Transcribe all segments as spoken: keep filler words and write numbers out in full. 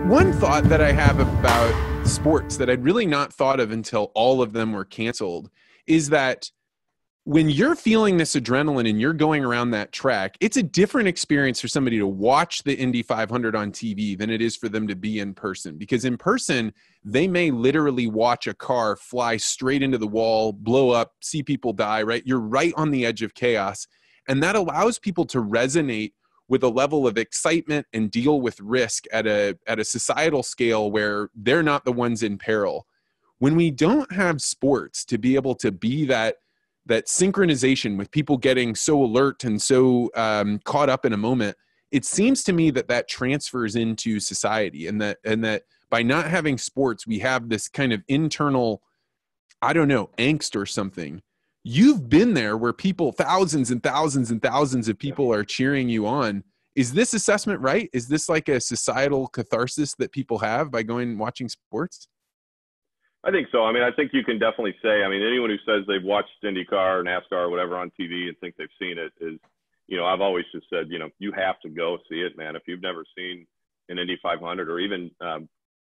One thought that I have about sports that I'd really not thought of until all of them were canceled is that when you're feeling this adrenaline and you're going around that track, it's a different experience for somebody to watch the Indy five hundred on T V than it is for them to be in person. Because in person, they may literally watch a car fly straight into the wall, blow up, see people die, right? You're right on the edge of chaos. And that allows people to resonate with a level of excitement and deal with risk at a at a societal scale where they're not the ones in peril. When we don't have sports to be able to be that that synchronization with people getting so alert and so um, caught up in a moment, it seems to me that that transfers into society, and that and that by not having sports, we have this kind of internal, I don't know, angst or something. You've been there where people, thousands and thousands and thousands of people are cheering you on. Is this assessment right? Is this like a societal catharsis that people have by going and watching sports? I think so. I mean, I think you can definitely say, I mean, anyone who says they've watched IndyCar, NASCAR, or whatever on T V and think they've seen it is, you know, I've always just said, you know, you have to go see it, man. If you've never seen an Indy five hundred, or even um,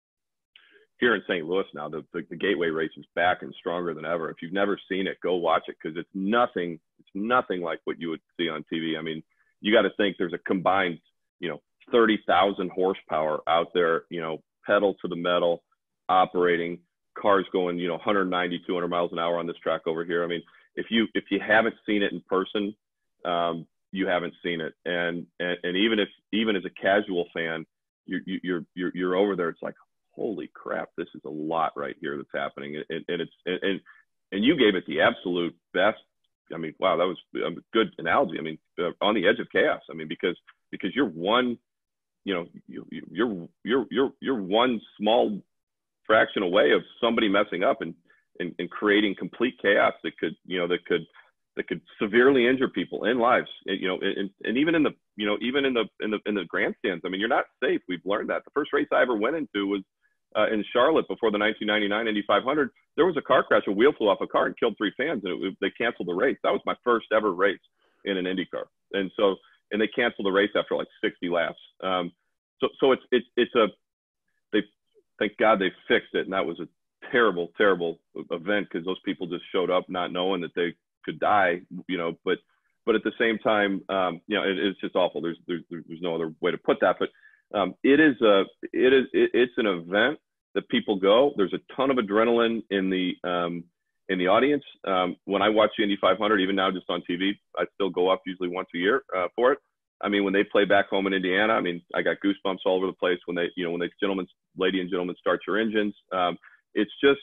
here in Saint Louis now, the, the, the Gateway race is back and stronger than ever. If you've never seen it, go watch it, because it's nothing, it's nothing like what you would see on T V. I mean, you got to think there's a combined, you know, thirty thousand horsepower out there, you know, pedal to the metal, operating, cars going, you know, one ninety, two hundred miles an hour on this track over here. I mean, if you, if you haven't seen it in person, um, you haven't seen it. And, and, and even if, even as a casual fan, you're, you're, you're, you're over there, it's like, holy crap, this is a lot right here that's happening. And, and it's, and, and you gave it the absolute best. I mean, wow, that was a good analogy. I mean, uh, on the edge of chaos. I mean, because, because you're one, you know, you, you're, you're, you're, you're one small fraction away of somebody messing up and, and, and creating complete chaos that could, you know, that could, that could severely injure people in lives, you know, and, and even in the, you know, even in the, in the, in the grandstands. I mean, you're not safe. We've learned that. The first race I ever went into was uh, in Charlotte before the nineteen ninety-nine Indy five hundred. There was a car crash. A wheel flew off a car and killed three fans, and it, they canceled the race. That was my first ever race in an Indy car. And so, and they canceled the race after like sixty laps. Um, so, so it's, it's, it's a, they, thank God they fixed it. And that was a terrible, terrible event, because those people just showed up not knowing that they could die, you know, but, but at the same time, um, you know, it, it's just awful. There's, there's, there's no other way to put that, but um, it is a, it is, it, it's an event that people go. There's a ton of adrenaline in the, um, in the audience. Um, when I watch the Indy five hundred, even now just on T V, I still go up usually once a year uh, for it. I mean, when they play back home in Indiana, I mean, I got goosebumps all over the place when they, you know, when they, gentlemen, lady and gentlemen, start your engines. Um, it's just,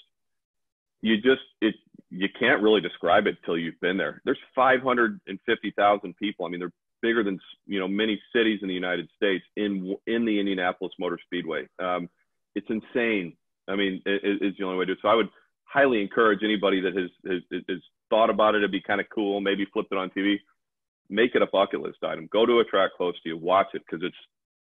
you just, it, you can't really describe it till you've been there. There's five hundred fifty thousand people. I mean, they're bigger than, you know, many cities in the United States in, in the Indianapolis Motor Speedway. Um, it's insane. I mean, it, it's the only way to do it. So I would highly encourage anybody that has, has, has thought about it. It'd be kind of cool. Maybe flip it on T V. Make it a bucket list item. Go to a track close to you, watch it, because it's,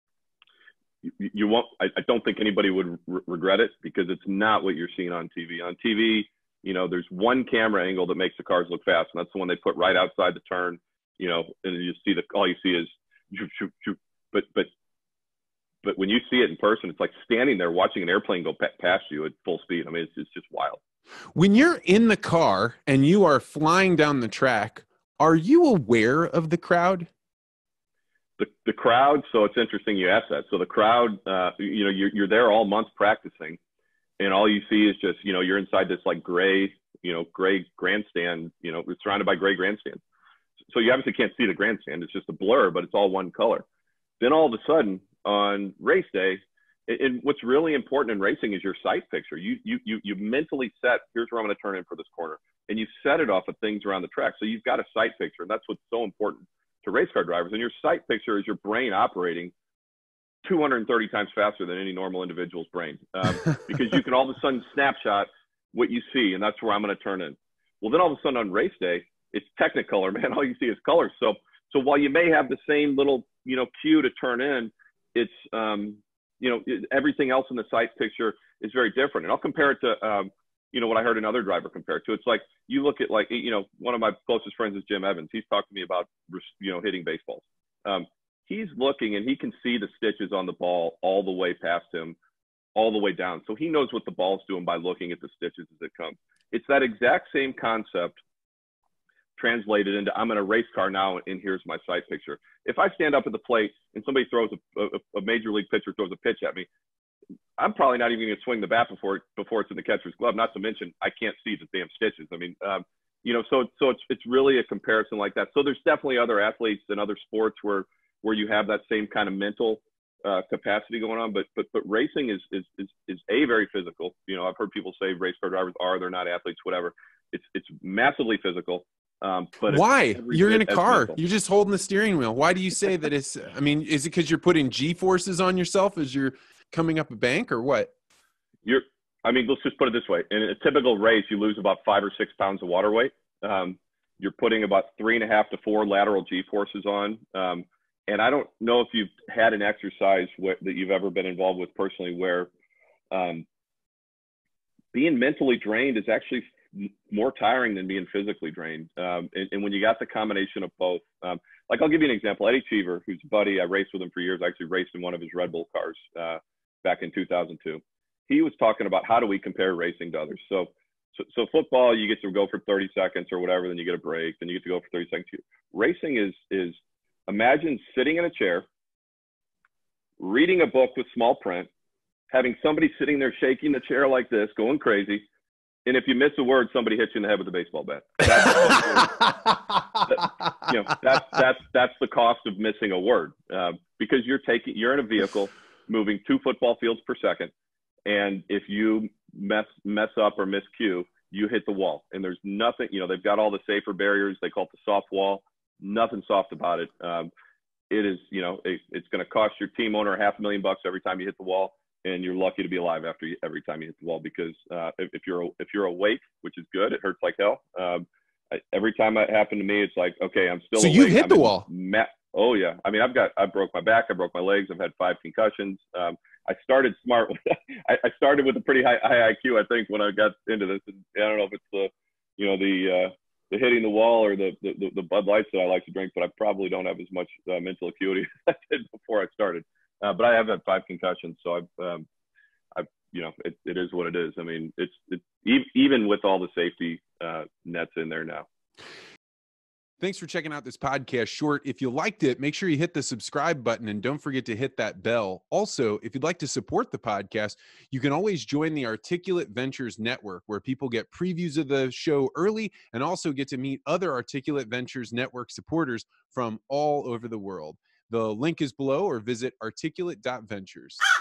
you, you won't, I, I don't think anybody would re regret it, because it's not what you're seeing on T V. On T V, you know, there's one camera angle that makes the cars look fast, and that's the one they put right outside the turn, you know, and you see the, all you see is, shoot, shoot, shoot. but, but, but when you see it in person, it's like standing there watching an airplane go past you at full speed. I mean, it's, it's just wild. When you're in the car and you are flying down the track, are you aware of the crowd? The, the crowd, so it's interesting you asked that. So the crowd, uh, you know, you're, you're there all month practicing, and all you see is just, you know, you're inside this like gray, you know, gray grandstand, you know, it's surrounded by gray grandstands. So you obviously can't see the grandstand. It's just a blur, but it's all one color. Then all of a sudden on race day, and what's really important in racing is your sight picture. You, you, you, you mentally set, here's where I'm going to turn in for this corner. And you set it off of things around the track. So you've got a sight picture. And that's what's so important to race car drivers. And your sight picture is your brain operating two hundred thirty times faster than any normal individual's brain. Um, because you can all of a sudden snapshot what you see. And that's where I'm going to turn in. Well, then all of a sudden on race day, it's Technicolor, man. All you see is colors. So, so while you may have the same little, you know, cue to turn in, it's, um, you know, everything else in the sight picture is very different. And I'll compare it to, um, you know, what I heard another driver compare it to. It's like, you look at like, you know, one of my closest friends is Jim Evans. He's talked to me about, you know, hitting baseballs. Um, he's looking and he can see the stitches on the ball all the way past him, all the way down. So he knows what the ball's doing by looking at the stitches as it comes. It's that exact same concept translated into, I'm in a race car now and here's my sight picture. If I stand up at the plate and somebody throws a, a, a major league pitcher throws a pitch at me, I'm probably not even going to swing the bat before before it's in the catcher's glove. Not to mention, I can't see the damn stitches. I mean, um, you know, so so it's it's really a comparison like that. So there's definitely other athletes and other sports where where you have that same kind of mental uh, capacity going on. But but but racing is is is is a very physical. You know, I've heard people say race car drivers are they're not athletes, whatever. It's it's massively physical. Um, but why? You're in a car. You're just holding the steering wheel. Why do you say that it's? I mean, is it because you're putting G forces on yourself as you're coming up a bank, or what? You're. I mean, let's just put it this way. In a typical race, you lose about five or six pounds of water weight. Um, you're putting about three and a half to four lateral G forces on. Um, and I don't know if you've had an exercise wh- that you've ever been involved with personally where um, being mentally drained is actually more tiring than being physically drained. Um, and, and when you got the combination of both, um, like I'll give you an example. Eddie Cheever, who's a buddy, I raced with him for years. I actually raced in one of his Red Bull cars uh, back in two thousand two. He was talking about how do we compare racing to others. So, so, so football, you get to go for thirty seconds or whatever, then you get a break, then you get to go for thirty seconds. Racing is, is imagine sitting in a chair, reading a book with small print, having somebody sitting there shaking the chair like this, going crazy. And if you miss a word, somebody hits you in the head with a baseball bat. That's, that, you know, that's, that's, that's the cost of missing a word uh, because you're taking, you're in a vehicle moving two football fields per second. And if you mess, mess up or miscue, you hit the wall. And there's nothing, you know, they've got all the safer barriers. They call it the soft wall. Nothing soft about it. Um, it is, you know, it, it's going to cost your team owner half a million bucks every time you hit the wall. And you're lucky to be alive after you, every time you hit the wall because uh, if, if you're if you're awake, which is good, it hurts like hell. Um, I, every time that happened to me, it's like, okay, I'm still. So awake. you hit I'm the wall. Ma- oh yeah, I mean, I've got I broke my back, I broke my legs, I've had five concussions. Um, I started smart. I, I started with a pretty high, high I Q, I think, when I got into this. And I don't know if it's the, you know, the uh, the hitting the wall or the, the the Bud Lights that I like to drink, but I probably don't have as much uh, mental acuity as I did before I started. Uh, but I have had five concussions, so I've. Um, I, you know, it, it is what it is. I mean, it's, it's even with all the safety uh, nets in there now. Thanks for checking out this podcast short. If you liked it, make sure you hit the subscribe button and don't forget to hit that bell. Also, if you'd like to support the podcast, you can always join the Articulate Ventures Network, where people get previews of the show early and also get to meet other Articulate Ventures Network supporters from all over the world. The link is below or visit articulate dot ventures.